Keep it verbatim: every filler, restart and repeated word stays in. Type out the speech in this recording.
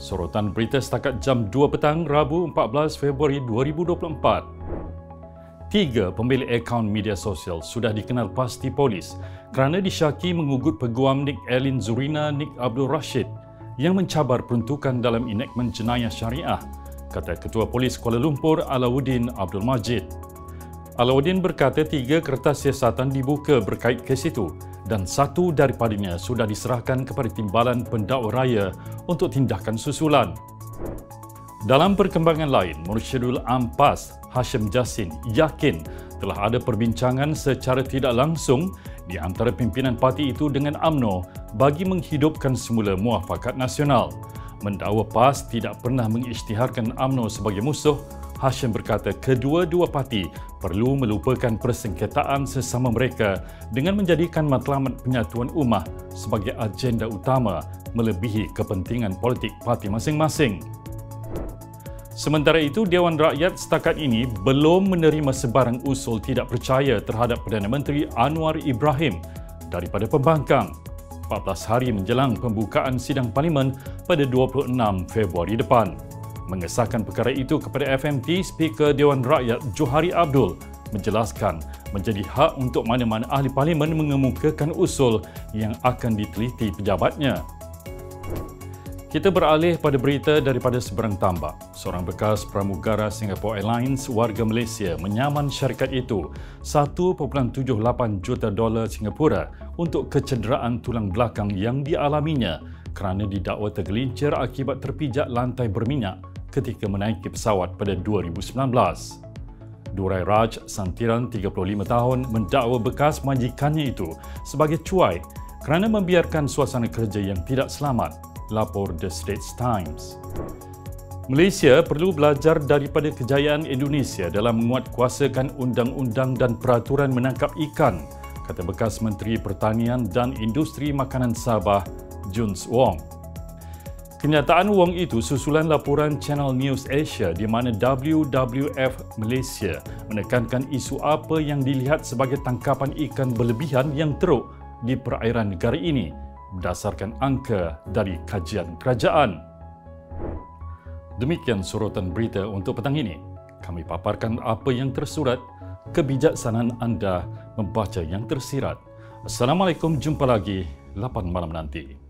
Sorotan berita setakat jam dua petang Rabu empat belas Februari dua ribu dua puluh empat. Tiga pemilik akaun media sosial sudah dikenal pasti polis kerana disyaki mengugut peguam Nik Elin Zurina Nik Abdul Rashid yang mencabar peruntukan dalam enakmen jenayah syariah, kata Ketua Polis Kuala Lumpur Alauddin Abdul Majid. Alauddin berkata tiga kertas siasatan dibuka berkait kes itu dan satu daripadanya sudah diserahkan kepada Timbalan Pendakwa Raya untuk tindakan susulan. Dalam perkembangan lain, Mursyidul Am PAS Hashim Jassin yakin telah ada perbincangan secara tidak langsung di antara pimpinan parti itu dengan U M N O bagi menghidupkan semula muafakat nasional. Mendakwa PAS tidak pernah mengisytiharkan U M N O sebagai musuh. Hashim berkata kedua-dua parti perlu melupakan persengketaan sesama mereka dengan menjadikan matlamat penyatuan ummah sebagai agenda utama melebihi kepentingan politik parti masing-masing. Sementara itu, Dewan Rakyat setakat ini belum menerima sebarang usul tidak percaya terhadap Perdana Menteri Anwar Ibrahim daripada pembangkang empat belas hari menjelang pembukaan sidang Parlimen pada dua puluh enam Februari depan. Mengesahkan perkara itu kepada F M T, Speaker Dewan Rakyat Johari Abdul menjelaskan menjadi hak untuk mana-mana ahli parlimen mengemukakan usul yang akan diteliti pejabatnya. Kita beralih pada berita daripada seberang tambak. Seorang bekas pramugara Singapore Airlines warga Malaysia menyaman syarikat itu satu perpuluhan tujuh lapan juta dolar Singapura untuk kecederaan tulang belakang yang dialaminya kerana didakwa tergelincir akibat terpijak lantai berminyak ketika menaiki pesawat pada dua ribu sembilan belas. Durai Raj Santiran, tiga puluh lima tahun, mendakwa bekas majikannya itu sebagai cuai kerana membiarkan suasana kerja yang tidak selamat, lapor The Straits Times. Malaysia perlu belajar daripada kejayaan Indonesia dalam menguatkuasakan undang-undang dan peraturan menangkap ikan, kata bekas Menteri Pertanian dan Industri Makanan Sabah, Juns Wong. Kenyataan Wong itu susulan laporan Channel News Asia di mana W W F Malaysia menekankan isu apa yang dilihat sebagai tangkapan ikan berlebihan yang teruk di perairan negara ini berdasarkan angka dari kajian kerajaan. Demikian sorotan berita untuk petang ini. Kami paparkan apa yang tersurat, kebijaksanaan anda membaca yang tersirat. Assalamualaikum, jumpa lagi lapan malam nanti.